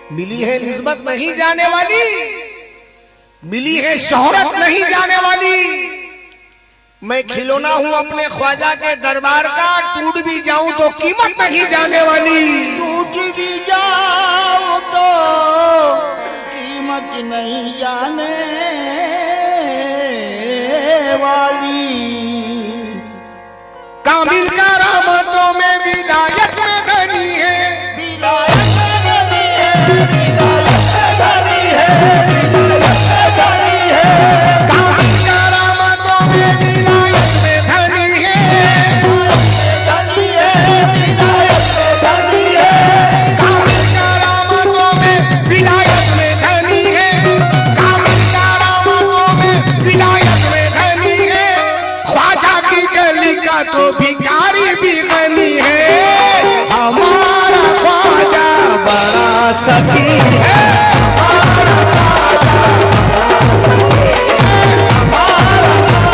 मिली है निस्बत नहीं जाने वाली, मिली है शोहरत नहीं जाने वाली। मैं खिलौना हूं अपने ख्वाजा के दरबार का, टूट भी जाऊं तो कीमत नहीं जाने वाली। टूट भी जाओ तो कीमत नहीं जाने वाली। कामिल करामतों में विलायत में धनी है, विलायत में धनी है, विलायत में धनी है, विलायत में धनी है। कामिल करामतों में विलायत में धनी है, धनी है, विलायत में धनी है। कामिल करामतों में विलायत में धनी है, कामिल करामतों में विलायत में धनी है। ख्वाजा की गली का तो भिखारी भी गनी है। हमारा ख्वाजा बड़ा सखी है, हमारा ख्वाजा बड़ा सखी है, हमारा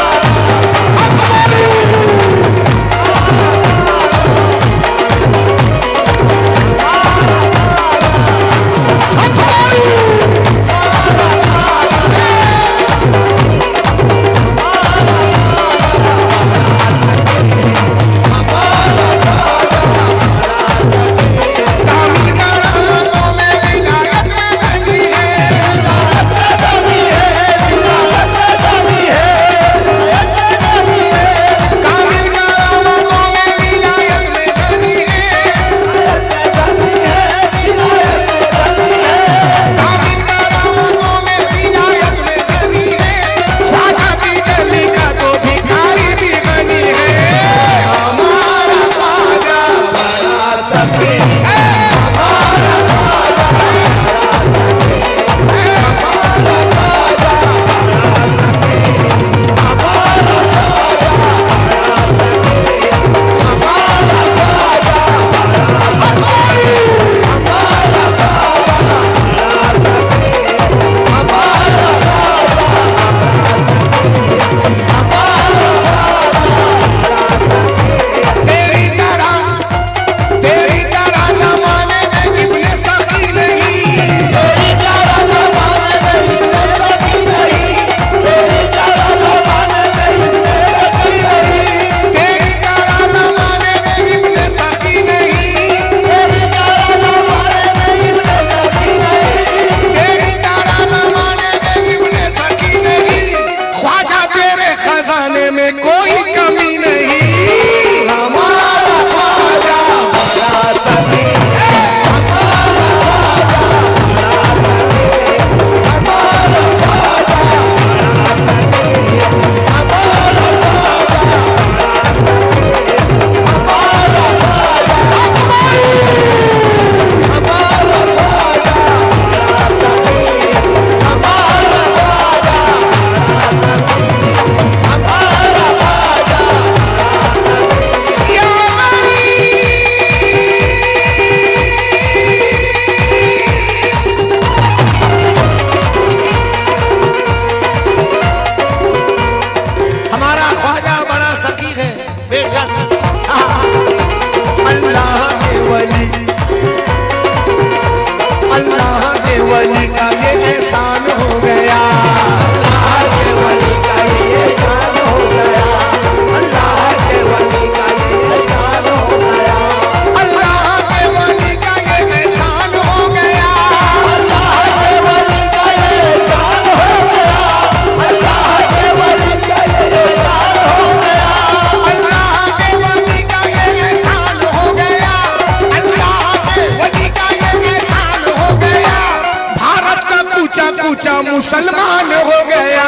कूचा मुसलमान हो गया।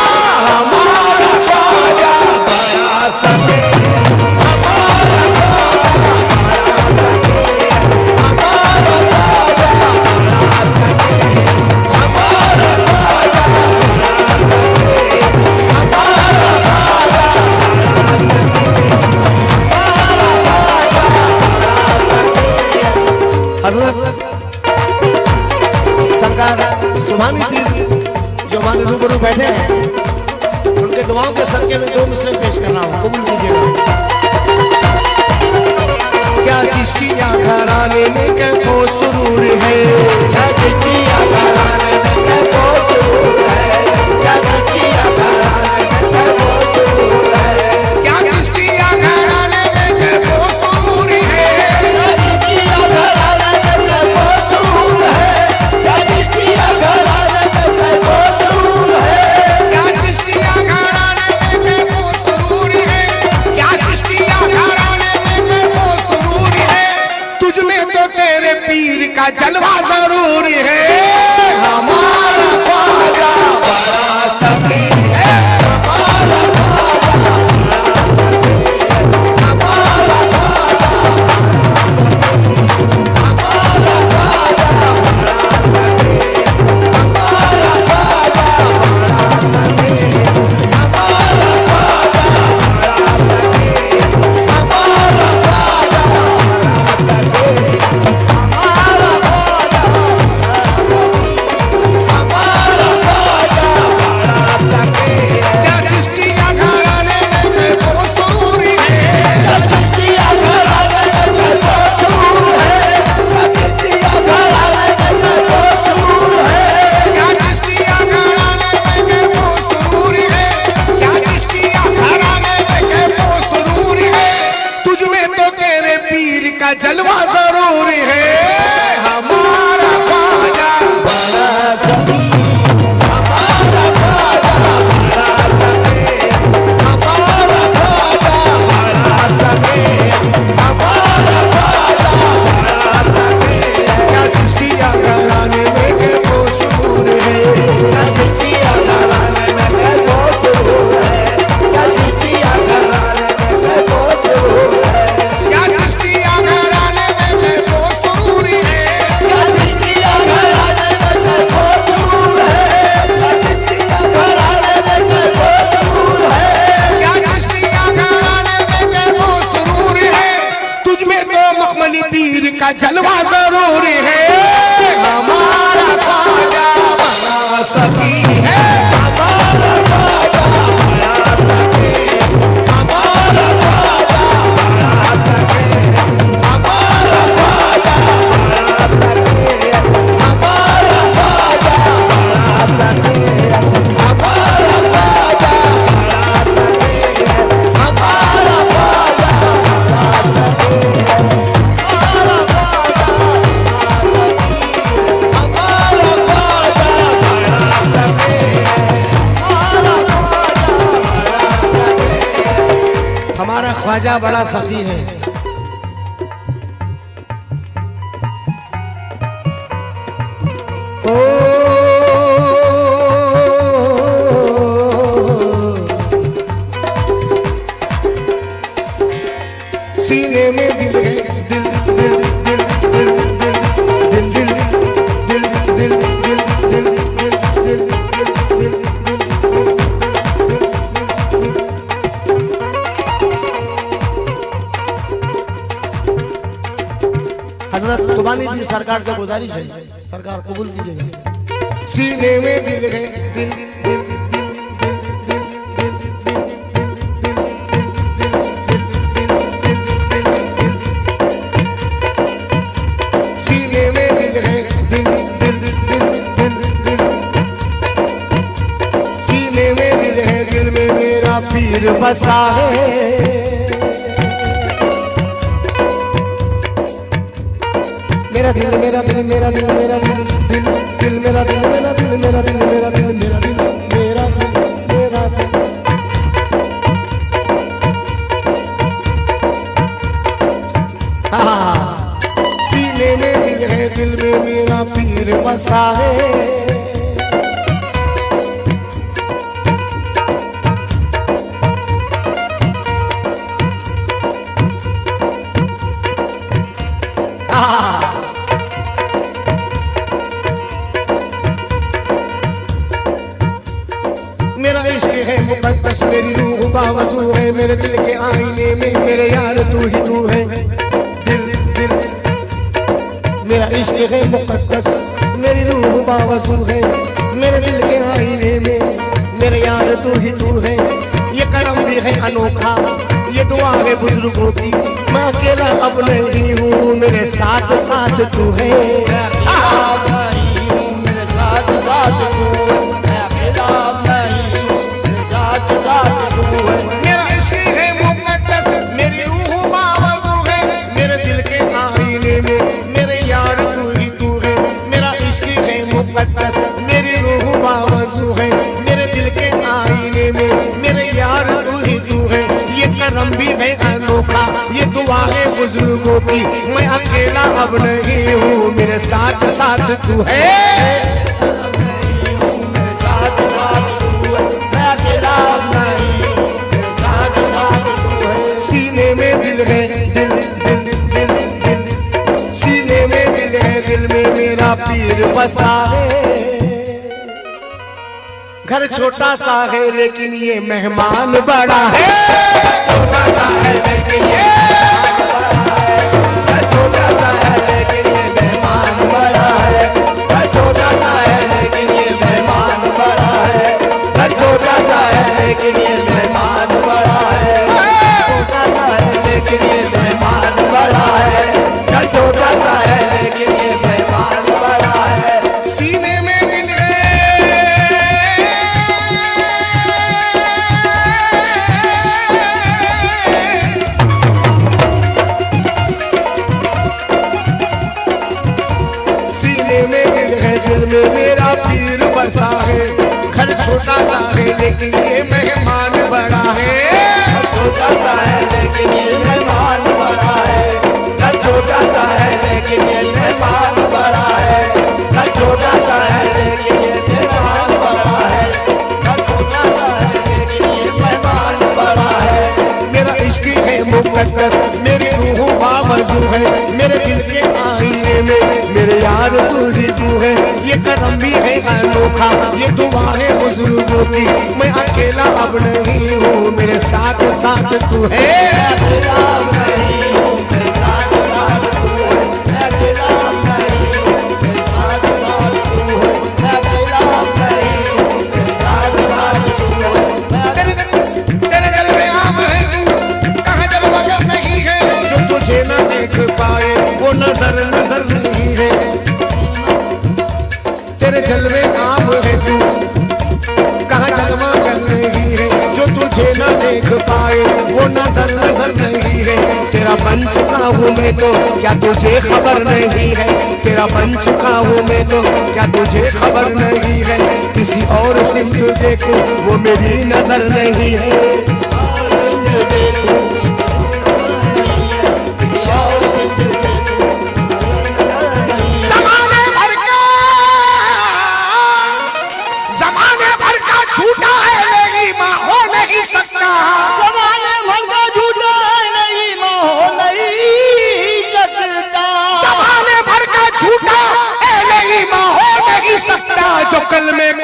हमारा ख्वाजा बड़ा सखी, हमारा ख्वाजा बड़ा सखी, हमारा ख्वाजा हजरत सरकार सुभानी पीर जो हमारे रूबरू बैठे हैं, उनके दुआओं के सदके में 2 मिसरे पेश कर रहा हूँ, कबूल कीजिएगा। क्या चिश्तिया घराने में कैफो सुरूर है, का जलवा जरूर है। हमारा ख्वाजा बड़ा सखी है, हमारा ख्वाजा हमारा ख्वाजा हमारा ख्वाजा हमारा ख्वाजा जलवा जरूर है। हमारा ख्वाजा बड़ा सखी, हमारा ख्वाजा बड़ा सखी, हमारा ख्वाजा बड़ा सखी, हमारा ख्वाजा बड़ा सखी। क्या चिश्तिया घराने में के वो सुरूर है, क्या चिश्तिया घराने में के वो सुरूर है, क्या चिश्तिया घराने में के वो सुरूर है, क्या चिश्तिया घराने में के वो सुरूर है, क्या चिश्तिया घराने में के वो सुरूर है, क्या चिश्तिया घराने में के वो सुरूर है, क्या चिश्तिया घराने में के वो सुरूर है। तुझ में तो मखमली पीर का जलवा जरूर है। हमारा ख्वाजा बड़ा सखी है, हमारा ख्वाजा बड़ा सखी, हमारा ख्वाजा बड़ा सखी, हमारा ख्वाजा बड़ा सखी, हमारा ख्वाजा बड़ा सखी, हमारा ख्वाजा बड़ा सखी, हमारा ख्वाजा बड़ा सखी, हमारा हमारा ख्वाजा बड़ा सखी है। ओ सीने में दिल है, दिल दिल दिल दिल दिल दिल दिल दिल दिल दिल दिल दिल दिल। हजरत सुबानी जी सरकार से गुजारिश है, सरकार कबूल कीजिएगा। सीने में दिल है, दिल दिल सीने में दिल है, दिल दिल दिल दिल दिल सीने में दिल है, दिल में मेरा पीर बसा है। मेरा दिल मेरा दिल मेरा दिल मेरा दिल दिल दिल मेरा दिल मेरा दिल मेरा दिल मेरा दिल मेरा दिल मेरा दिल मेरा दिल। सीने में दिल है, दिल में मेरा पीर बसा है। मेरा इश्क है मुकद्दस, मेरी रूह बावजू है, मेरे दिल के आईने में मेरे यार तू ही तू है। दिल दिल मेरा इश्क है मुकद्दस, मेरी रूह बावजू है, मेरे दिल के आईने में मेरे यार तू ही तू है। ये करम भी है अनोखा, ये दुआ है बुजुर्गों की, मैं अकेला अब नहीं हूँ, मेरे साथ साथ तू है। मेरे साथ साथ तू है, मैं अकेला नहीं हूँ, मेरे साथ साथ तू है। मेरा इश्क है मुकद्दस, मेरी रूह बावजू है, मेरे दिल के आईने में मेरे यार तू ही तू है। मेरा इश्क है मुकद्दस, मेरी रूह बावजू है, मेरे दिल के आईने में मेरे यार तू ही तू है। ये करम भी है अनोखा, ये दुआ है बुजुर्गों की, मैं अकेला अब नहीं हूँ, मेरे साथ साथ साथ तू है। साथ साथ तू है, मैं अकेला नहीं हूँ, साथ साथ तू है। सीने में दिल है, दिल दिल दिल दिल, सीने में दिल है, दिल में मेरा पीर बसा है। घर छोटा सा है लेकिन ये मेहमान बड़ा है। छोटा सा है लेकिन ये छोटा सा है लेकिन ये मेहमान बड़ा है, छोटा सा है लेकिन ये मेहमान बड़ा है, छोटा सा है लेकिन ये मेहमान बड़ा है, छोटा सा है लेकिन ये मेहमान बड़ा है, छोटा सा है लेकिन ये मेहमान बड़ा है। सीने में दिल है, सीने में दिल है, दिल में मेरा पीर बसा है। घर छोटा सा है लेकिन ये मेहमान बड़ा है। छोटा सा है लेकिन ये मेहमान बड़ा है, छोटा सा है लेकिन ये मेहमान बड़ा है, छोटा सा है लेकिन ये मेहमान बड़ा है, छोटा सा है लेकिन ये मेहमान बड़ा है। मेरा इश्क है मुकद्दस, मेरी रूह बावजू है, मेरे दिल के आईने में मेरे यार तू ही तू है। ये करम भी है अनोखा, ये दुआ है बुजुर्गों की, मैं अकेला अब नहीं हूँ, मेरे साथ साथ तू है। अकेला नहीं हूँ, मेरे साथ साथ तू है, अकेला नहीं हूँ, मेरे साथ साथ तू है, अकेला नहीं हूँ, मेरे साथ साथ तू है। तेरे दिल में आम है तू, कहाँ जब वजह नहीं है, जो तुझे न देख पाए वो नजर नजर नहीं है। तेरे जलवे आम है तू, कहाँ जलवा कर नहीं है, जो तुझे न देख पाए वो नजर नजर नहीं है। तेरा बन चुका हूँ मैं तो क्या तुझे खबर नहीं है, तेरा बन चुका हूँ मैं तो क्या तुझे खबर नहीं है। किसी और सिमत देखो वो मेरी नजर नहीं है। जमाने भर का झूठा है लेकिन माँ हो नहीं सकता, जमाने भर का झूठा है नहीं माँ हो नहीं सकता, जमाने भर का झूठा है लेकिन माँ हो नहीं सकता। जो कल में